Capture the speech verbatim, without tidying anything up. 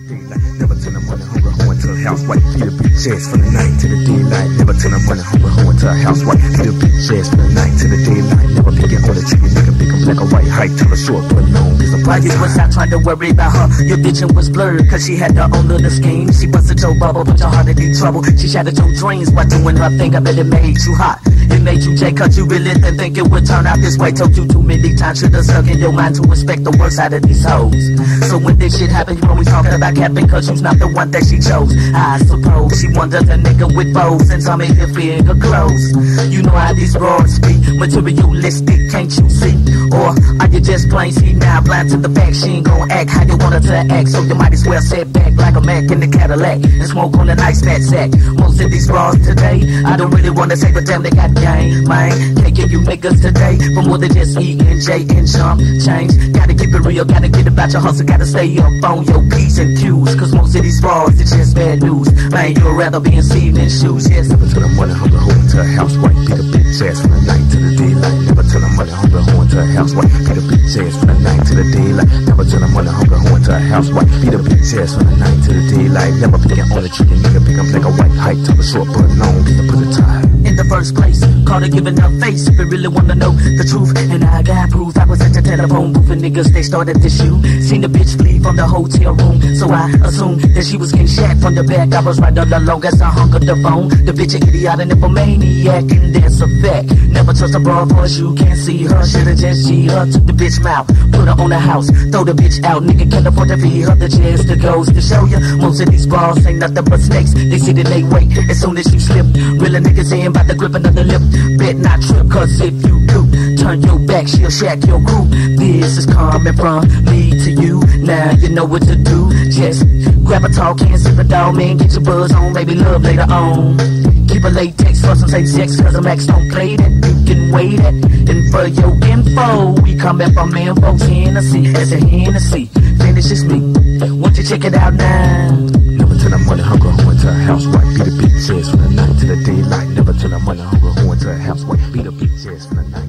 daylight. Never turn the money hungry hoe into a housewife. Beat a bitch ass from the night to the daylight. Never turn the money hungry hoe into a housewife. Beat a bitch ass from the night to the daylight. Never picking on a chicken nigga, pick 'em black or white. Height to the short, but long is a While you was out trying to worry about her, your vision was blurred, cause she had her own little scheme. She busted your bubble, put your heart in deep trouble. She shattered your dreams while doing her thing. I bet it made you hot. It made you J, cause you really didn't think it would turn out this way. Told you too many times, should've stuck in your mind to expect the worst out of these hoes. So when this shit happened, you always talking about capping, cause you's not the one that she chose. I suppose she wanted a nigga with bows and some of your finger close. You know how these broads be, materialistic, can't you see? Or are you just plain see now, blind to the fact she ain't gon' act how you want her to act? So you might as well sit back like a Mac in the Cadillac and smoke on a nice fat sack. Most of these bras today, I don't really wanna say, but damn they got game, man. Can't give you niggas today for more than just E and J and jump change. Gotta keep it real, gotta get about your hustle, gotta stay up on your P's and Q's, cause most of these bras it's just bad news. Man, you'd rather be in semen shoes, yes. Never turn the money hungry hoe into a housewife. Beat a bitch ass from the night to the daylight. Never turn the money hungry hoe into a housewife. Beat a bitch ass from the night to the daylight. Never turn the money hungry hoe into a housewife. Beat a bitch ass from the night to the daylight. Never picking on a chicken nigga, pick 'em black or white. Height to the short, but long is to put a tie. In the first place, caught her giving her face. If you really wanna know the truth, and I got proof. I was at the telephone booth and niggas, they started to shoot. Seen the bitch flee from the hotel room, so I assumed that she was getting shot from the back. I was right on the long as I hung up the phone. The bitch an idiot and a maniac, and that's a fact. Never trust a broad voice, you can't see her. Should've just G her, took the bitch mouth, put her on the house, throw the bitch out. Nigga can't afford to feed her. The chance to goes to show ya, most of these bras ain't nothing but snakes. They sit and they wait as soon as you slip. Real niggas in by the grip another lip. Bet not trip, cause if you do, turn your back, she'll shack your crew. This is coming from me to you. Now you know what to do. Just grab a tall can, sip a dog, man, get your buzz on, maybe love later on. Keep a latex for some safe sex, cause a max don't play that. You can wait it. And for your info, we coming from Info Tennessee. As a Hennessy, finish is me. Won't you check it out now? Never turn the money hungry hoe into a housewife. Beat a bitch ass from the night to the daylight. Never turn the money hungry hoe into a housewife. Beat a bitch ass from the night.